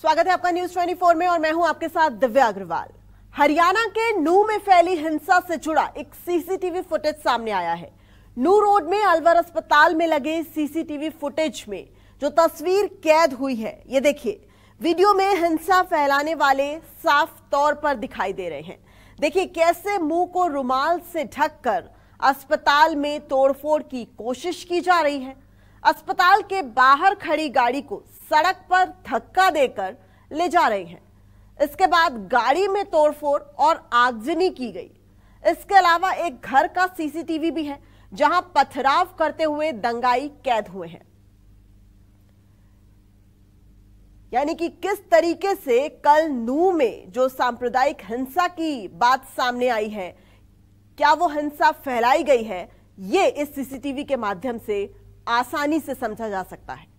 स्वागत है आपका न्यूज 24 में और मैं हूं आपके साथ दिव्या अग्रवाल। हरियाणा के नूह में फैली हिंसा से जुड़ा एक सीसीटीवी फुटेज सामने आया है। नूह रोड में अलवर अस्पताल में लगे सीसीटीवी फुटेज में जो तस्वीर कैद हुई है, ये देखिए। वीडियो में हिंसा फैलाने वाले साफ तौर पर दिखाई दे रहे हैं। देखिए कैसे मुंह को रुमाल से ढककर अस्पताल में तोड़फोड़ की कोशिश की जा रही है। अस्पताल के बाहर खड़ी गाड़ी को सड़क पर धक्का देकर ले जा रहे हैं। इसके बाद गाड़ी में तोड़फोड़ और आगजनी की गई। इसके अलावा एक घर का सीसीटीवी भी है जहां पथराव करते हुए दंगाई कैद हुए हैं। यानी कि किस तरीके से कल नूह में जो सांप्रदायिक हिंसा की बात सामने आई है, क्या वो हिंसा फैलाई गई है, ये इस सीसीटीवी के माध्यम से आसानी से समझा जा सकता है।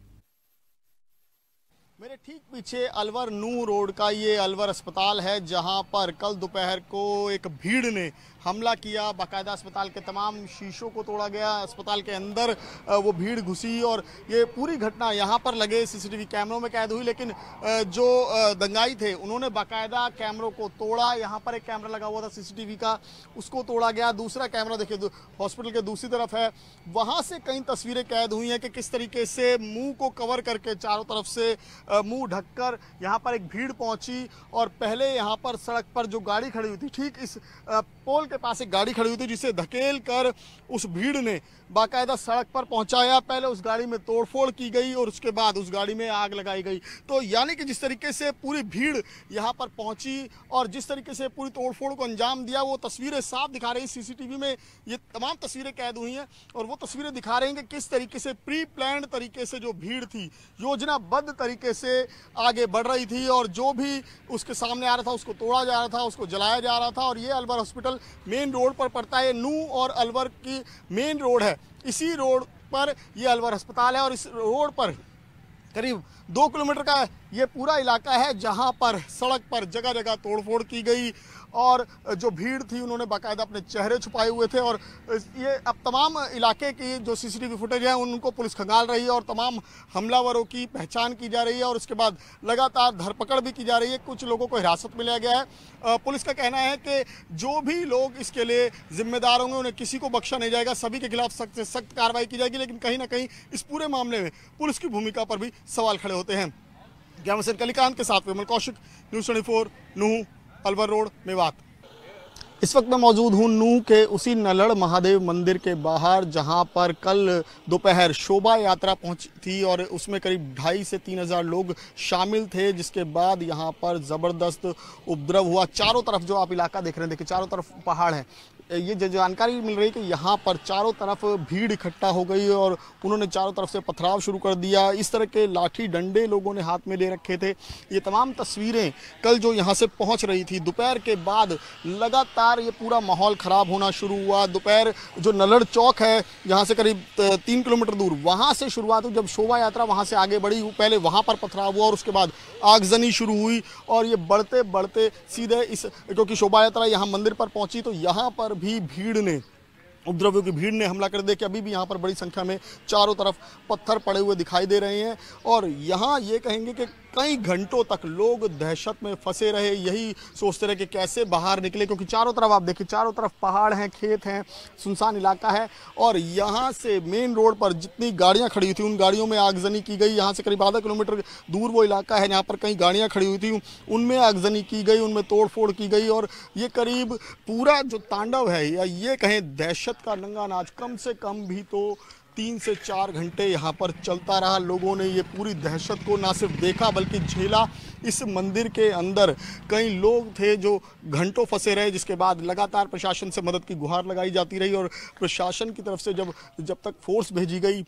मेरे ठीक पीछे अलवर नूह रोड का ये अलवर अस्पताल है, जहां पर कल दोपहर को एक भीड़ ने हमला किया। बाकायदा अस्पताल के तमाम शीशों को तोड़ा गया, अस्पताल के अंदर वो भीड़ घुसी और ये पूरी घटना यहाँ पर लगे सीसीटीवी कैमरों में कैद हुई। लेकिन जो दंगाई थे उन्होंने बाकायदा कैमरों को तोड़ा। यहाँ पर एक कैमरा लगा हुआ था सीसीटीवी का, उसको तोड़ा गया। दूसरा कैमरा देखिए हॉस्पिटल के दूसरी तरफ है, वहाँ से कई तस्वीरें कैद हुई हैं कि किस तरीके से मुँह को कवर करके चारों तरफ से मुंह ढककर यहाँ पर एक भीड़ पहुंची। और पहले यहाँ पर सड़क पर जो गाड़ी खड़ी हुई थी, ठीक इस पोल के पास एक गाड़ी खड़ी हुई थी, जिसे धकेल कर उस भीड़ ने बाकायदा सड़क पर पहुंचाया। पहले उस गाड़ी में तोड़फोड़ की गई और उसके बाद उस गाड़ी में आग लगाई गई। तो यानी कि जिस तरीके से पूरी भीड़ यहाँ पर पहुंची और जिस तरीके से पूरी तोड़फोड़ को अंजाम दिया, वो तस्वीरें साफ दिखा रही। सीसीटीवी में ये तमाम तस्वीरें कैद हुई हैं और वो तस्वीरें दिखा रही हैं कि किस तरीके से प्री प्लान्ड तरीके से जो भीड़ थी, योजनाबद्ध तरीके से आगे बढ़ रही थी और जो भी उसके सामने आ रहा था उसको तोड़ा जा रहा था, उसको जलाया जा रहा था। और ये अलवर हॉस्पिटल मेन रोड पर पड़ता है। नूह और अलवर की मेन रोड है, इसी रोड पर ये अलवर अस्पताल है और इस रोड पर करीब 2 किलोमीटर का ये पूरा इलाका है जहां पर सड़क पर जगह जगह तोड़फोड़ की गई और जो भीड़ थी उन्होंने बाकायदा अपने चेहरे छुपाए हुए थे। और ये अब तमाम इलाके की जो सीसीटीवी फुटेज है उनको पुलिस खंगाल रही है और तमाम हमलावरों की पहचान की जा रही है और उसके बाद लगातार धरपकड़ भी की जा रही है। कुछ लोगों को हिरासत में लिया गया है। पुलिस का कहना है कि जो भी लोग इसके लिए जिम्मेदार होंगे उन्हें किसी को बख्शा नहीं जाएगा, सभी के खिलाफ सख्त से सख्त कार्रवाई की जाएगी। लेकिन कहीं ना कहीं इस पूरे मामले में पुलिस की भूमिका पर भी सवाल खड़े होते हैं। ज्ञान कलिकांत के साथ विमल कौशिक, न्यूज़ 24, नूह, अलवर रोड, मेवात। इस वक्त मैं मौजूद हूँ नूह के उसी नलड़ महादेव मंदिर के बाहर, जहाँ पर कल दोपहर शोभा यात्रा पहुंची थी और उसमें करीब 2,500 से 3,000 लोग शामिल थे, जिसके बाद यहाँ पर ज़बरदस्त उपद्रव हुआ। चारों तरफ जो आप इलाका देख रहे हैं, देखिए चारों तरफ पहाड़ है। ये जानकारी मिल रही है कि यहाँ पर चारों तरफ भीड़ इकट्ठा हो गई और उन्होंने चारों तरफ से पथराव शुरू कर दिया। इस तरह के लाठी डंडे लोगों ने हाथ में ले रखे थे। ये तमाम तस्वीरें कल जो यहाँ से पहुँच रही थी, दोपहर के बाद लगातार ये पूरा माहौल ख़राब होना शुरू हुआ। दोपहर जो नलड़ चौक है, यहाँ से करीब 3 किलोमीटर दूर, वहाँ से शुरुआत हुई। जब शोभा यात्रा वहाँ से आगे बढ़ी, पहले वहाँ पर पथराव हुआ और उसके बाद आगजनी शुरू हुई और ये बढ़ते बढ़ते सीधे क्योंकि शोभा यात्रा यहाँ मंदिर पर पहुँची तो यहाँ पर भी भीड़ ने, उपद्रवियों की भीड़ ने हमला कर दिया कि अभी भी यहाँ पर बड़ी संख्या में चारों तरफ पत्थर पड़े हुए दिखाई दे रहे हैं। और यहाँ ये कहेंगे कि कई घंटों तक लोग दहशत में फंसे रहे, यही सोचते रहे कि कैसे बाहर निकले, क्योंकि चारों तरफ आप देखिए, चारों तरफ पहाड़ हैं, खेत हैं, सुनसान इलाका है। और यहाँ से मेन रोड पर जितनी गाड़ियाँ खड़ी हुई थी उन गाड़ियों में आगजनी की गई। यहाँ से करीब आधा किलोमीटर दूर वो इलाका है जहाँ पर कई गाड़ियाँ खड़ी हुई थी, उनमें आगजनी की गई, उनमें तोड़फोड़ की गई। और ये करीब पूरा जो तांडव है या ये कहें दहशत का नंगा नाच कम से कम भी तो 3 से 4 घंटे यहाँ पर चलता रहा। लोगों ने ये पूरी दहशत को ना सिर्फ देखा बल्कि झेला। इस मंदिर के अंदर कई लोग थे जो घंटों फंसे रहे, जिसके बाद लगातार प्रशासन से मदद की गुहार लगाई जाती रही और प्रशासन की तरफ से जब तक फोर्स भेजी गई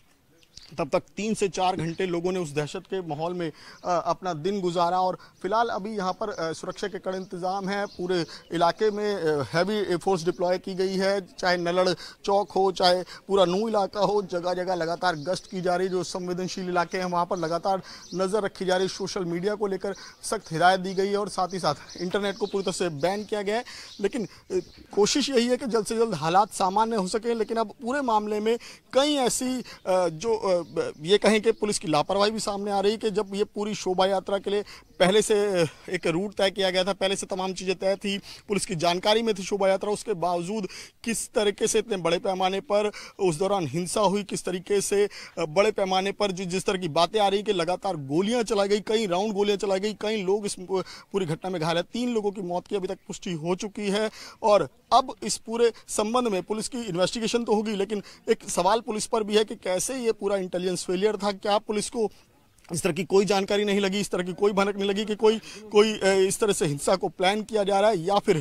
तब तक 3 से 4 घंटे लोगों ने उस दहशत के माहौल में अपना दिन गुजारा। और फिलहाल अभी यहाँ पर सुरक्षा के कड़े इंतजाम है। पूरे इलाके में हैवी फोर्स डिप्लॉय की गई है, चाहे नलड़ चौक हो, चाहे पूरा नूह इलाका हो, जगह जगह लगातार गश्त की जा रही। जो संवेदनशील इलाके हैं वहाँ पर लगातार नज़र रखी जा रही। सोशल मीडिया को लेकर सख्त हिदायत दी गई है और साथ ही साथ इंटरनेट को पूरी तरह से बैन किया गया है। लेकिन कोशिश यही है कि जल्द से जल्द हालात सामान्य हो सके। लेकिन अब पूरे मामले में कई ऐसी जो ये कहें कि पुलिस की लापरवाही भी सामने आ रही है कि जब ये पूरी शोभा यात्रा के लिए पहले से एक रूट तय किया गया था, पहले से तमाम चीज़ें तय थी, पुलिस की जानकारी में थी शोभा यात्रा, उसके बावजूद किस तरीके से इतने बड़े पैमाने पर उस दौरान हिंसा हुई, किस तरीके से बड़े पैमाने पर जिस तरह की बातें आ रही कि लगातार गोलियां चलाई गई, कई राउंड गोलियां चलाई गई, कई लोग इस पूरी घटना में घायल हैं। 3 लोगों की मौत की अभी तक पुष्टि हो चुकी है और अब इस पूरे संबंध में पुलिस की इन्वेस्टिगेशन तो होगी, लेकिन एक सवाल पुलिस पर भी है कि कैसे ये पूरा इंटेलिजेंस फेलियर था। क्या पुलिस को इस तरह की कोई जानकारी नहीं लगी, इस तरह की कोई भनक नहीं लगी कि कोई इस तरह से हिंसा को प्लान किया जा रहा है, या फिर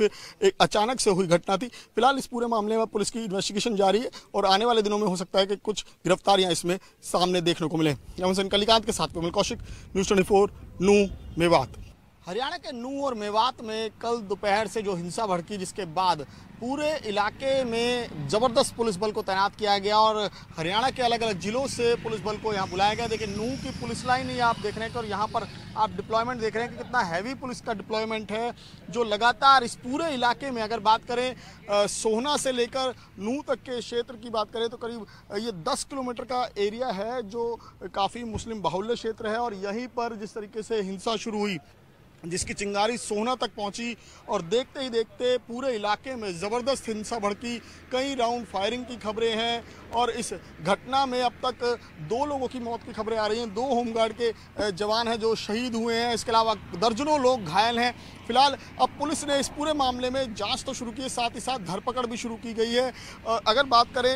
एक अचानक से हुई घटना थी। फिलहाल इस पूरे मामले में पुलिस की इन्वेस्टिगेशन जारी है और आने वाले दिनों में हो सकता है कि कुछ गिरफ्तारियां इसमें सामने देखने को मिले। कलिकांत के साथ कोमल कौशिक, न्यूज़ 24, नूह, मेवात। हरियाणा के नूह और मेवात में कल दोपहर से जो हिंसा भड़की, जिसके बाद पूरे इलाके में ज़बरदस्त पुलिस बल को तैनात किया गया और हरियाणा के अलग अलग ज़िलों से पुलिस बल को यहाँ बुलाया गया। देखिए नूह की पुलिस लाइन ही आप देख रहे हैं और यहाँ पर आप डिप्लॉयमेंट देख रहे हैं कि कितना हैवी पुलिस का डिप्लॉयमेंट है, जो लगातार इस पूरे इलाके में, अगर बात करें सोहना से लेकर नूह तक के क्षेत्र की बात करें तो करीब ये 10 किलोमीटर का एरिया है जो काफ़ी मुस्लिम बाहुल्य क्षेत्र है। और यहीं पर जिस तरीके से हिंसा शुरू हुई, जिसकी चिंगारी सोहना तक पहुंची और देखते ही देखते पूरे इलाके में ज़बरदस्त हिंसा भड़की, कई राउंड फायरिंग की खबरें हैं और इस घटना में अब तक 2 लोगों की मौत की खबरें आ रही हैं। 2 होमगार्ड के जवान हैं जो शहीद हुए हैं, इसके अलावा दर्जनों लोग घायल हैं। फिलहाल अब पुलिस ने इस पूरे मामले में जांच तो शुरू की है, साथ ही साथ धरपकड़ भी शुरू की गई है। अगर बात करें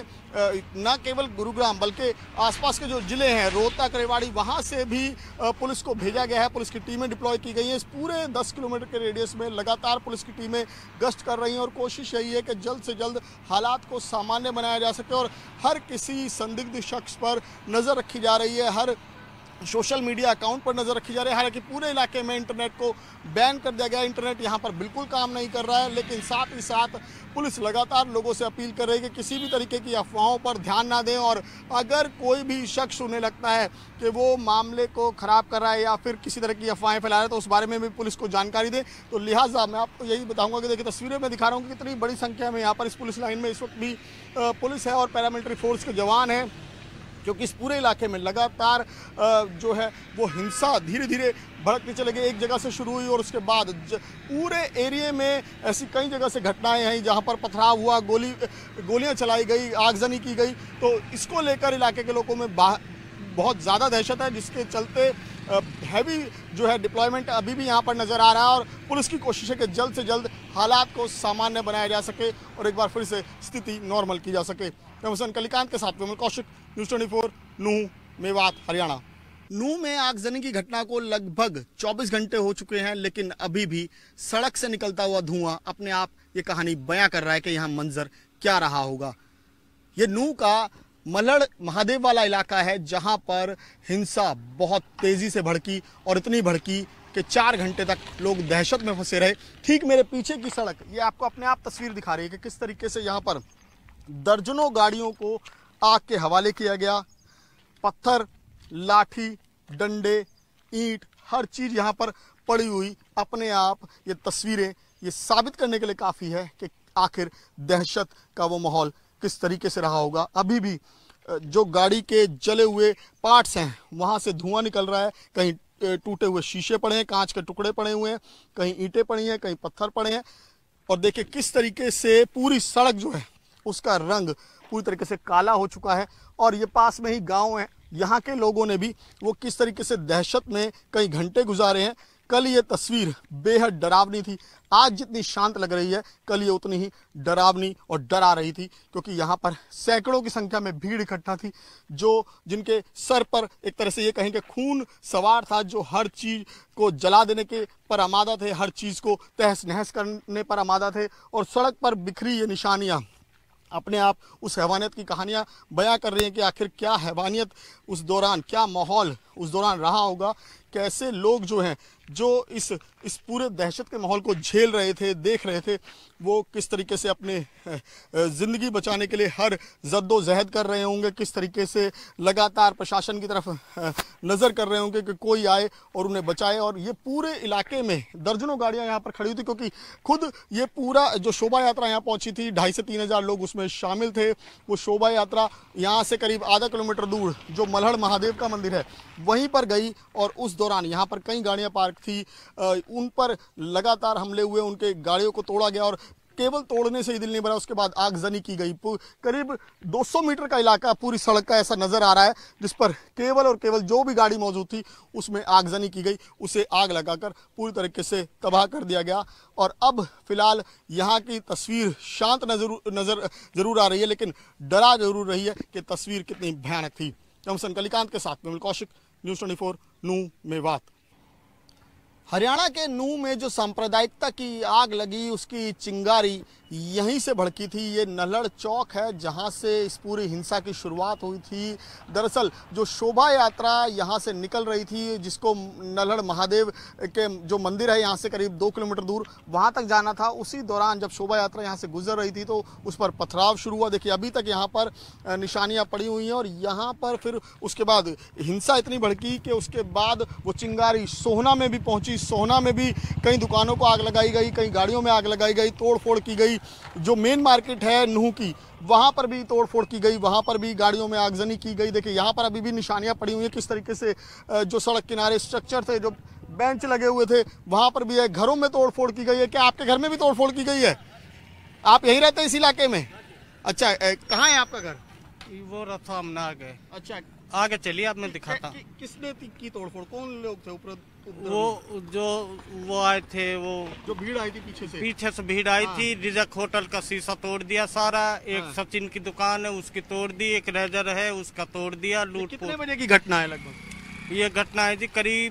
न केवल गुरुग्राम बल्कि आसपास के जो ज़िले हैं, रोहतक, रेवाड़ी, वहाँ से भी पुलिस को भेजा गया है, पुलिस की टीमें डिप्लॉय की गई हैं। इस पूरे 10 किलोमीटर के रेडियस में लगातार पुलिस की टीमें गश्त कर रही हैं और कोशिश यही है कि जल्द से जल्द हालात को सामान्य बनाया जा सके और हर किसी संदिग्ध शख्स पर नज़र रखी जा रही है, हर सोशल मीडिया अकाउंट पर नज़र रखी जा रही है। हालांकि पूरे इलाके में इंटरनेट को बैन कर दिया गया, इंटरनेट यहाँ पर बिल्कुल काम नहीं कर रहा है, लेकिन साथ ही साथ पुलिस लगातार लोगों से अपील कर रही है कि किसी भी तरीके की अफवाहों पर ध्यान ना दें और अगर कोई भी शख्स उन्हें लगता है कि वो मामले को ख़राब कर रहा है या फिर किसी तरह की अफवाहें फैला रहा है तो उस बारे में भी पुलिस को जानकारी दें। तो लिहाजा मैं आपको यही बताऊँगा कि देखिए तस्वीरें में दिखा रहा हूँ कि कितनी बड़ी संख्या में यहाँ पर इस पुलिस लाइन में इस वक्त भी पुलिस है और पैरामिलिट्री फोर्स के जवान हैं, क्योंकि इस पूरे इलाके में लगातार जो है वो हिंसा धीरे धीरे भड़कने चले गई। एक जगह से शुरू हुई और उसके बाद पूरे एरिया में ऐसी कई जगह से घटनाएं हैं जहां पर पथराव हुआ, गोलियां चलाई गई, आगजनी की गई। तो इसको लेकर इलाके के लोगों में बहुत ज़्यादा दहशत है, जिसके चलते हैवी जो है डिप्लॉयमेंट अभी भी यहाँ पर नज़र आ रहा है और पुलिस की कोशिश है कि जल्द से जल्द हालात को सामान्य बनाया जा सके और एक बार फिर से स्थिति नॉर्मल की जा सके। कलिकांत के साथ कोमल कौशिक, न्यूज़ 24, नूह, मेवात, हरियाणा। नूह में आगजनी की घटना को लगभग 24 घंटे हो चुके हैं, लेकिन अभी भी सड़क से निकलता हुआ धुआं अपने आप ये कहानी बयां कर रहा है कि यहाँ मंजर क्या रहा होगा। ये नूह का मलड़ महादेव वाला इलाका है जहां पर हिंसा बहुत तेजी से भड़की और इतनी भड़की कि 4 घंटे तक लोग दहशत में फंसे रहे। ठीक मेरे पीछे की सड़क ये आपको अपने आप तस्वीर दिखा रही है कि किस तरीके से यहाँ पर दर्जनों गाड़ियों को आग के हवाले किया गया। पत्थर, लाठी, डंडे, ईंट, हर चीज यहाँ पर पड़ी हुई अपने आप ये तस्वीरें ये साबित करने के लिए काफ़ी है कि आखिर दहशत का वो माहौल किस तरीके से रहा होगा। अभी भी जो गाड़ी के जले हुए पार्ट्स हैं वहाँ से धुआं निकल रहा है, कहीं टूटे हुए शीशे पड़े हैं, कांच के टुकड़े पड़े हुए हैं, कहीं ईंटें पड़ी हैं, कहीं पत्थर पड़े हैं। और देखिए किस तरीके से पूरी सड़क जो है उसका रंग पूरी तरीके से काला हो चुका है। और ये पास में ही गांव है, यहाँ के लोगों ने भी वो किस तरीके से दहशत में कई घंटे गुजारे हैं। कल ये तस्वीर बेहद डरावनी थी, आज जितनी शांत लग रही है कल ये उतनी ही डरावनी और डरा रही थी, क्योंकि यहाँ पर सैकड़ों की संख्या में भीड़ इकट्ठा थी जिनके सर पर एक तरह से ये कहें कि खून सवार था, जो हर चीज़ को जला देने के पर आमादा थे, हर चीज़ को तहस नहस करने पर आमादा थे। और सड़क पर बिखरी ये निशानियाँ अपने आप उस हैवानियत की कहानियां बयां कर रही हैं कि आखिर क्या हैवानियत उस दौरान, क्या माहौल उस दौरान रहा होगा कैसे लोग जो हैं, जो इस पूरे दहशत के माहौल को झेल रहे थे, देख रहे थे, वो किस तरीके से अपने ज़िंदगी बचाने के लिए हर जद्दोजहद कर रहे होंगे, किस तरीके से लगातार प्रशासन की तरफ नज़र कर रहे होंगे कि कोई आए और उन्हें बचाए। और ये पूरे इलाके में दर्जनों गाड़ियां यहाँ पर खड़ी हुई थी, क्योंकि खुद ये पूरा जो शोभा यात्रा यहाँ पहुंची थी, 2,500 से 3,000 लोग उसमें शामिल थे। वो शोभा यात्रा यहाँ से करीब आधा किलोमीटर दूर जो मल्हड़ महादेव का मंदिर है वहीं पर गई, और उस दौरान यहाँ पर कई गाड़ियाँ पार्क थी, उन पर लगातार हमले हुए, उनके गाड़ियों को तोड़ा गया, और केवल तोड़ने से ही दिल नहीं भरा, उसके बाद आगजनी की गई। करीब 200 मीटर का इलाका पूरी सड़क का ऐसा नजर आ रहा है, जिस पर केवल और केवल जो भी गाड़ी मौजूद थी उसमें आगजनी की गई, उसे आग लगाकर पूरी तरीके से तबाह कर दिया गया। और अब फिलहाल यहाँ की तस्वीर शांत नजर जरूर आ रही है, लेकिन डरा जरूर रही है कि तस्वीर कितनी भयानक थी। जमसन कलिकांत के साथ विमल कौशिक, न्यूज़ 24 नूह मेवात। हरियाणा के नूह में जो सांप्रदायिकता की आग लगी, उसकी चिंगारी यहीं से भड़की थी। ये नल्हड़ चौक है जहां से इस पूरी हिंसा की शुरुआत हुई थी। दरअसल जो शोभा यात्रा यहां से निकल रही थी, जिसको नल्हड़ महादेव के जो मंदिर है यहाँ से करीब 2 किलोमीटर दूर वहां तक जाना था, उसी दौरान जब शोभा यात्रा यहाँ से गुजर रही थी तो उस पर पथराव शुरू हुआ। देखिए अभी तक यहाँ पर निशानियाँ पड़ी हुई हैं, और यहाँ पर फिर उसके बाद हिंसा इतनी भड़की कि उसके बाद वो चिंगारी सोहना में भी पहुँची। सोहना में भी कई दुकानों को आग लगाई गई, कई गाड़ियों में आग लगाई गई, तोड़ फोड़ की गई। जो मेन मार्केट है नूह की, वहां पर भी तोड़ फोड़ की गई, वहां पर भी गाड़ियों में आगजनी की गई। देखिए यहाँ पर अभी भी निशानियां पड़ी हुई हैं, किस तरीके से जो सड़क किनारे स्ट्रक्चर थे, जो बेंच लगे हुए थे, वहां पर भी है। घरों में तोड़ फोड़ की गई है। क्या आपके घर में भी तोड़ फोड़ की गई है? आप यहीं रहते हैं इस इलाके में? अच्छा, कहाँ है आपका घर? वो रथा हमने आगे। अच्छा, आगे चलिए, आप मैं दिखाता। किसने की तोड़फोड़? कौन लोग थे ऊपर? वो आए थे, वो जो भीड़ आई थी पीछे से भीड़ आई थी। रिजक होटल का शीशा तोड़ दिया सारा। एक सचिन की दुकान है उसकी तोड़ दी, एक रेजर है उसका तोड़ दिया। लूट। कितने बजे की घटना है लगभग? ये घटना है जी करीब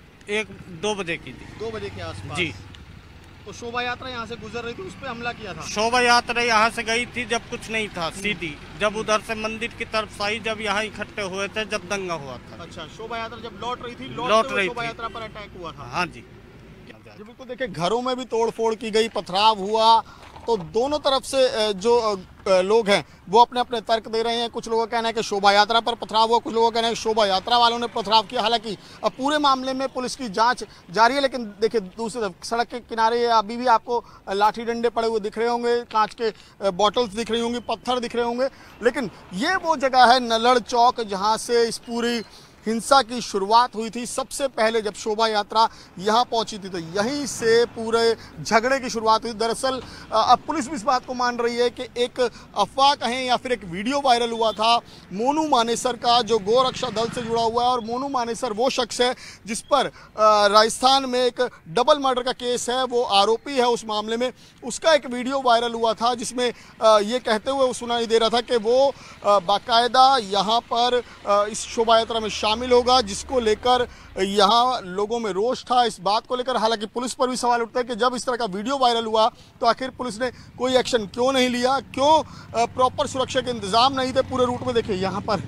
1-2 बजे की थी। 2 बजे के आसपास जी। तो शोभा यात्रा यहाँ से गुजर रही थी, उस पर हमला किया था। शोभा यात्रा यहाँ से गई थी जब कुछ नहीं था, सीधी जब उधर से मंदिर की तरफ आई, जब यहाँ इकट्ठे हुए थे, जब दंगा हुआ था। अच्छा, शोभा यात्रा जब लौट रही थी, शोभा यात्रा पर अटैक हुआ था। हाँ जी। बिल्कुल, देखिए घरों में भी तोड़ फोड़ की गई, पथराव हुआ। तो दोनों तरफ से जो लोग हैं वो अपने अपने तर्क दे रहे हैं। कुछ लोगों का कहना है कि शोभा यात्रा पर पथराव हुआ, कुछ लोगों का कहना है कि शोभा यात्रा वालों ने पथराव किया। हालांकि अब पूरे मामले में पुलिस की जांच जारी है, लेकिन देखिए दूसरी तरफ सड़क के किनारे अभी भी आपको लाठी डंडे पड़े हुए दिख रहे होंगे, कांच के बॉटल्स दिख रही होंगी, पत्थर दिख रहे होंगे। लेकिन ये वो जगह है नल्हड़ चौक जहाँ से इस पूरी हिंसा की शुरुआत हुई थी। सबसे पहले जब शोभा यात्रा यहाँ पहुंची थी तो यहीं से पूरे झगड़े की शुरुआत हुई। दरअसल अब पुलिस भी इस बात को मान रही है कि एक अफवाह कहें या फिर एक वीडियो वायरल हुआ था मोनू मानेसर का, जो गोरक्षा दल से जुड़ा हुआ है। और मोनू मानेसर वो शख्स है जिस पर राजस्थान में एक डबल मर्डर का केस है, वो आरोपी है उस मामले में। उसका एक वीडियो वायरल हुआ था जिसमें ये कहते हुए वो सुनाई दे रहा था कि वो बाकायदा यहाँ पर इस शोभा यात्रा में शामिल होगा, जिसको लेकर यहाँ लोगों में रोष था इस बात को लेकर। हालांकि पुलिस पर भी सवाल उठता है कि जब इस तरह का वीडियो वायरल हुआ तो आखिर पुलिस ने कोई एक्शन क्यों नहीं लिया, क्यों प्रॉपर सुरक्षा के इंतजाम नहीं थे पूरे रूट में। देखिए यहाँ पर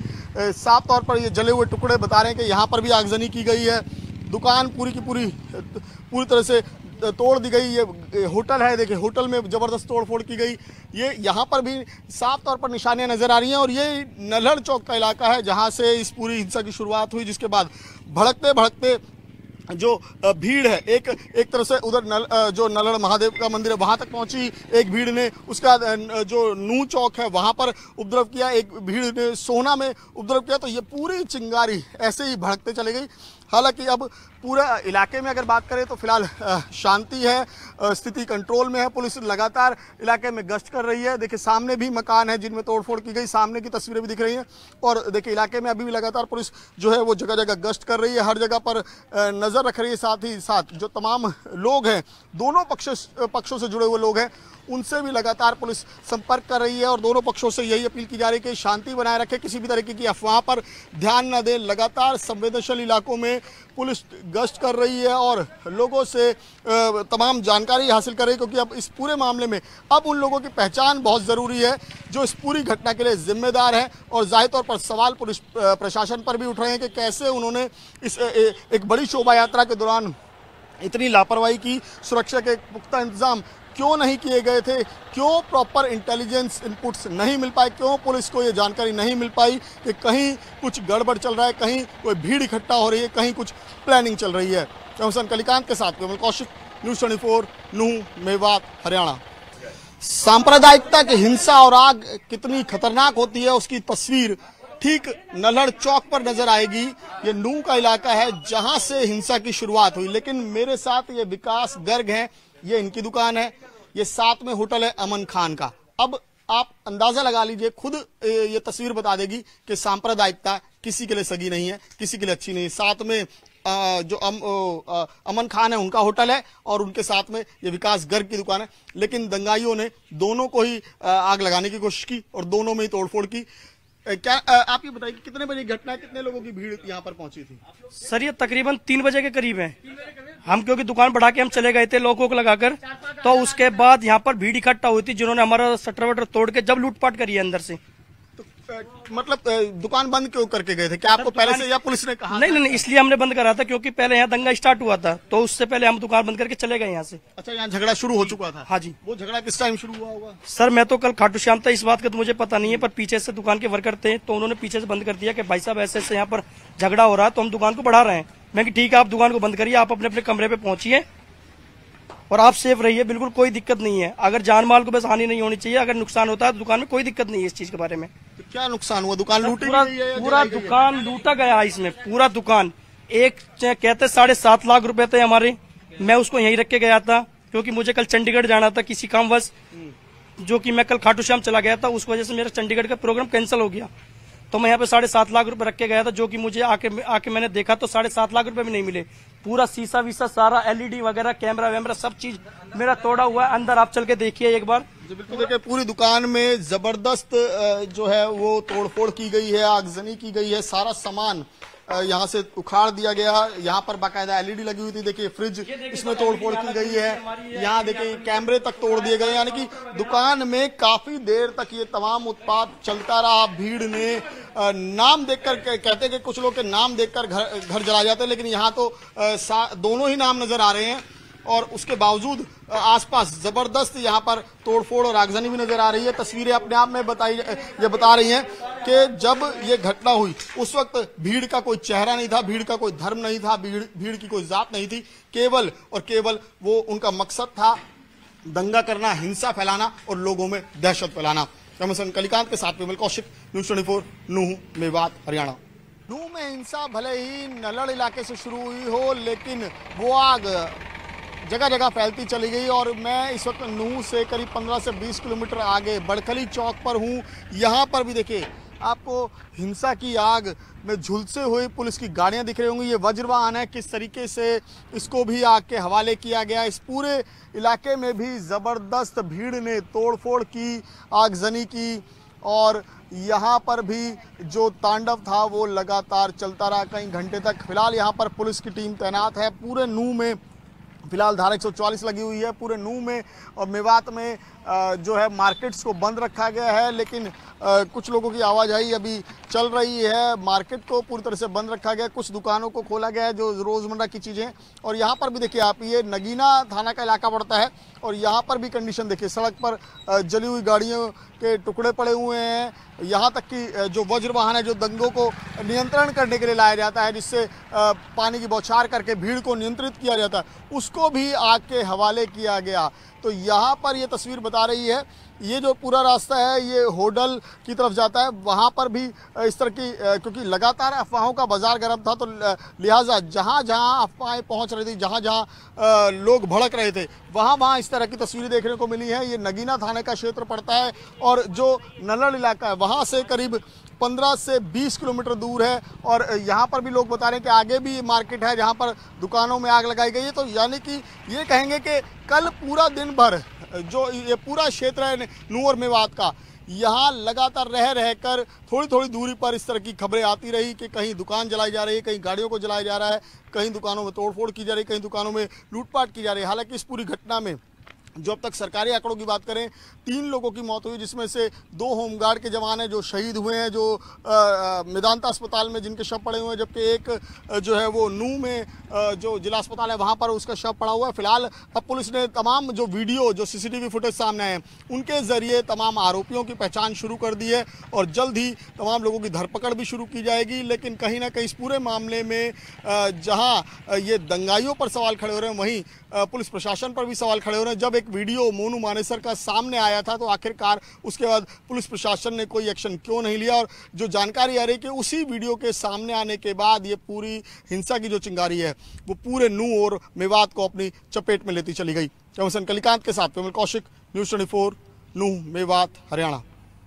ये साफ तौर पर ये जले हुए टुकड़े बता रहे हैं कि यहाँ पर भी आगजनी की गई है। दुकान पूरी की पूरी तरह से तोड़ दी गई। ये होटल है, देखिए होटल में ज़बरदस्त तोड़ फोड़ की गई। ये यहाँ पर भी साफ तौर पर निशानियाँ नज़र आ रही हैं। और ये नल्हड़ चौक का इलाका है जहाँ से इस पूरी हिंसा की शुरुआत हुई, जिसके बाद भड़कते भड़कते जो भीड़ है एक तरफ से उधर जो नल्हड़ महादेव का मंदिर है वहाँ तक पहुँची एक भीड़ ने। उसके बाद जो नूह चौक है वहाँ पर उपद्रव किया, एक भीड़ ने सोहना में उपद्रव किया। तो ये पूरी चिंगारी ऐसे ही भड़कते चली गई। हालांकि अब पूरे इलाके में अगर बात करें तो फिलहाल शांति है, स्थिति कंट्रोल में है। पुलिस लगातार इलाके में गश्त कर रही है। देखिए सामने भी मकान है जिनमें तोड़फोड़ की गई, सामने की तस्वीरें भी दिख रही हैं। और देखिए इलाके में अभी भी लगातार पुलिस जो है वो जगह जगह गश्त कर रही है, हर जगह पर नज़र रख रही है। साथ ही साथ जो तमाम लोग हैं, दोनों पक्षों से जुड़े हुए लोग हैं, उनसे भी लगातार पुलिस संपर्क कर रही है और दोनों पक्षों से यही अपील की जा रही है कि शांति बनाए रखें, किसी भी तरीके की अफवाह पर ध्यान न दें। लगातार संवेदनशील इलाकों में पुलिस गश्त कर रही है और लोगों से तमाम जानकारी हासिल कर रही है, क्योंकि अब इस पूरे मामले में अब उन लोगों की पहचान बहुत ज़रूरी है जो इस पूरी घटना के लिए जिम्मेदार है। और जाहिर तौर पर सवाल पुलिस प्रशासन पर भी उठ रहे हैं कि कैसे उन्होंने इस एक बड़ी शोभा यात्रा के दौरान इतनी लापरवाही की, सुरक्षा के पुख्ता इंतजाम क्यों नहीं किए गए थे, क्यों प्रॉपर इंटेलिजेंस इनपुट्स नहीं मिल पाए, क्यों पुलिस को ये जानकारी नहीं मिल पाई कि कहीं कुछ गड़बड़ चल रहा है, कहीं कोई भीड़ इकट्ठा हो रही है, कहीं कुछ प्लानिंग चल रही है। हुसैन कलिकांत के साथ केवल कौशिक, न्यूज़ 24, नूंह, मेवात, हरियाणा। सांप्रदायिकता की हिंसा और आग कितनी खतरनाक होती है उसकी तस्वीर ठीक नल्हड़ चौक पर नजर आएगी। ये नूंह का इलाका है जहां से हिंसा की शुरुआत हुई। लेकिन मेरे साथ ये विकास गर्ग हैं, ये इनकी दुकान है, ये साथ में होटल है अमन खान का। अब आप अंदाजा लगा लीजिए, खुद ये तस्वीर बता देगी कि सांप्रदायिकता किसी के लिए सगी नहीं है, किसी के लिए अच्छी नहीं है। साथ में जो अमन खान है उनका होटल है और उनके साथ में ये विकास गर्ग की दुकान है। लेकिन दंगाइयों ने दोनों को ही आग लगाने की कोशिश की और दोनों में ही तोड़फोड़ की। क्या आप ये बताइए कितने बजे घटना, कितने लोगों की भीड़ यहाँ पर पहुंची थी? सर ये तकरीबन 3 बजे के करीब है। हम क्योंकि दुकान बढ़ा के हम चले गए थे लोगों को लगाकर, तो उसके बाद यहाँ पर भीड़ इकट्ठा हुई थी जिन्होंने हमारा शटर वटर तोड़ के जब लूटपाट करी है अंदर से। तो मतलब दुकान बंद क्यों करके गए थे? क्या आपको पहले से या पुलिस ने कहा? नहीं, इसलिए हमने बंद करा था क्योंकि पहले यहाँ दंगा स्टार्ट हुआ था, तो उससे पहले हम दुकान बंद करके चले गए यहाँ से। अच्छा, यहाँ झगड़ा शुरू हो चुका था? हाँ जी। वो झगड़ा किस टाइम शुरू हुआ होगा? सर मैं तो कल खाटू श्याम था, इस बात का तो मुझे पता नहीं है, पर पीछे से दुकान के वर्कर थे तो उन्होंने पीछे से बंद कर दिया कि भाई साहब ऐसे ऐसे यहाँ पर झगड़ा हो रहा है तो हम दुकान को बढ़ा रहे हैं। मैं कि ठीक है, आप दुकान को बंद करिए, आप अपने अपने कमरे पे पहुंचिए और आप सेफ रहिए, बिल्कुल कोई दिक्कत नहीं है। अगर जान माल को बस हानि नहीं होनी चाहिए, अगर नुकसान होता है तो दुकान में कोई दिक्कत नहीं है इस चीज के बारे में। तो क्या नुकसान हुआ? दुकान लूटी गई है? पूरा दुकान लूटा गया है इसमें, पूरा दुकान। एक कहते 7.5 लाख रुपए थे हमारे, मैं उसको यहीं रख के गया था क्योंकि मुझे कल चंडीगढ़ जाना था किसी कामवश, जो कि मैं कल खाटू श्याम चला गया था, उस वजह से मेरा चंडीगढ़ का प्रोग्राम कैंसिल हो गया। तो मैं यहाँ पे 7.5 लाख रुपए रख के गया था, जो कि मुझे आके मैंने देखा तो 7.5 लाख रुपए भी नहीं मिले। पूरा शीशा वीसा सारा LED वगैरह कैमरा वैमरा सब चीज मेरा तोड़ा हुआ है। अंदर आप चल के देखिए एक बार। बिल्कुल देखिए, पूरी दुकान में जबरदस्त जो है वो तोड़फोड़ की गई है, आगजनी की गई है, सारा सामान यहाँ से उखाड़ दिया गया। यहाँ पर बाकायदा LED लगी हुई थी, देखिए फ्रिज, इसमें तोड़फोड़ की गई है। यहाँ देखिए कैमरे तक तोड़ दिए गए, यानी कि दुकान में काफी देर तक ये तमाम उत्पात चलता रहा। भीड़ ने नाम देखकर, कहते कि कुछ लोग के नाम देखकर घर जला जाते हैं, लेकिन यहाँ तो दोनों ही नाम नजर आ रहे हैं और उसके बावजूद आसपास जबरदस्त यहाँ पर तोड़फोड़ और आगजनी भी नजर आ रही है। तस्वीरें अपने आप में ये बता रही हैं कि जब ये घटना हुई उस वक्त भीड़ का कोई चेहरा नहीं था, भीड़ का कोई धर्म नहीं था, भीड़ की कोई जात नहीं थी। केवल और केवल वो उनका मकसद था दंगा करना, हिंसा फैलाना और लोगों में दहशत फैलाना। हुसैन कलिकांत के साथ केवल कौशिक, न्यूज़ 24, नूंह, मेवात, हरियाणा। नूंह में हिंसा भले ही नल्हड़ इलाके से शुरू हुई हो, लेकिन वो आग जगह जगह फैलती चली गई और मैं इस वक्त नूंह से करीब 15 से 20 किलोमीटर आगे बड़खली चौक पर हूँ। यहाँ पर भी देखिए आपको हिंसा की आग में झुलसे हुए पुलिस की गाड़ियाँ दिख रही होंगी। ये वज्रवाहन है, किस तरीके से इसको भी आग के हवाले किया गया। इस पूरे इलाके में भी ज़बरदस्त भीड़ ने तोड़फोड़ की, आगजनी की और यहाँ पर भी जो तांडव था वो लगातार चलता रहा कई घंटे तक। फिलहाल यहाँ पर पुलिस की टीम तैनात है। पूरे नूंह में फिलहाल धारा 144 लगी हुई है। पूरे नूंह में और मेवात में जो है मार्केट्स को बंद रखा गया है, लेकिन कुछ लोगों की आवाजाही अभी चल रही है। मार्केट को पूरी तरह से बंद रखा गया, कुछ दुकानों को खोला गया है जो रोज़मर्रा की चीज़ें। और यहाँ पर भी देखिए आप, ये नगीना थाना का इलाका पड़ता है और यहाँ पर भी कंडीशन देखिए, सड़क पर जली हुई गाड़ियों के टुकड़े पड़े हुए हैं। यहाँ तक कि जो वज्रवाहन है जो दंगों को नियंत्रण करने के लिए लाया जाता है, जिससे पानी की बौछार करके भीड़ को नियंत्रित किया जाता है, उसको भी आग के हवाले किया गया। तो यहाँ पर ये तस्वीर बता रही है, ये जो पूरा रास्ता है ये होडल की तरफ जाता है, वहाँ पर भी इस तरह की, क्योंकि लगातार अफवाहों का बाजार गर्म था, तो लिहाजा जहाँ जहाँ अफवाहें पहुँच रही थी, जहाँ जहाँ लोग भड़क रहे थे, वहाँ इस तरह की तस्वीरें देखने को मिली हैं। ये नगीना थाने का क्षेत्र पड़ता है और जो नल्हड़ इलाका है वहाँ से करीब 15 से 20 किलोमीटर दूर है। और यहाँ पर भी लोग बता रहे हैं कि आगे भी मार्केट है जहाँ पर दुकानों में आग लगाई गई है। तो यानी कि ये कहेंगे कि कल पूरा दिन भर जो ये पूरा क्षेत्र है नूह और मेवात का, यहाँ लगातार रहकर थोड़ी थोड़ी दूरी पर इस तरह की खबरें आती रही कि कहीं दुकान जलाई जा रही है, कहीं गाड़ियों को जलाया जा रहा है, कहीं दुकानों में तोड़फोड़ की जा रही है, कहीं दुकानों में लूटपाट की जा रही है। हालांकि इस पूरी घटना में जो अब तक सरकारी आंकड़ों की बात करें 3 लोगों की मौत हुई, जिसमें से 2 होमगार्ड के जवान हैं जो शहीद हुए हैं, जो मेदांता अस्पताल में जिनके शव पड़े हुए हैं, जबकि एक जो है वो नूह में जो जिला अस्पताल है वहां पर उसका शव पड़ा हुआ है। फिलहाल अब पुलिस ने तमाम जो वीडियो जो सीसीटीवी फुटेज सामने आए हैं उनके जरिए तमाम आरोपियों की पहचान शुरू कर दी है और जल्द ही तमाम लोगों की धरपकड़ भी शुरू की जाएगी। लेकिन कहीं ना कहीं इस पूरे मामले में जहां ये दंगाइयों पर सवाल खड़े हो रहे हैं, वहीं पुलिस प्रशासन पर भी सवाल खड़े हो रहे हैं। जब एक वीडियो मोनू मानेसर का सामने आया था तो आखिरकार उसके बाद पुलिस प्रशासन ने कोई एक्शन क्यों नहीं लिया, और जो जानकारी आ रही है कि उसी वीडियो के सामने आने के बाद ये पूरी हिंसा की जो चिंगारी है वो पूरे नूह और मेवात को अपनी चपेट में लेती चली गई। कैमरामैन कलिकांत के साथ कौशिक, न्यूज़ 24, नूह मेवात, हरियाणा।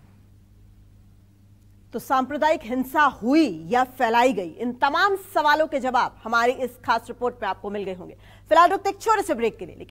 तो सांप्रदायिक हिंसा हुई या फैलाई गई, इन तमाम सवालों के जवाब हमारी इस खास रिपोर्ट में आपको मिल गए होंगे। फिलहाल रुकते एक छोटे से ब्रेक के लिए।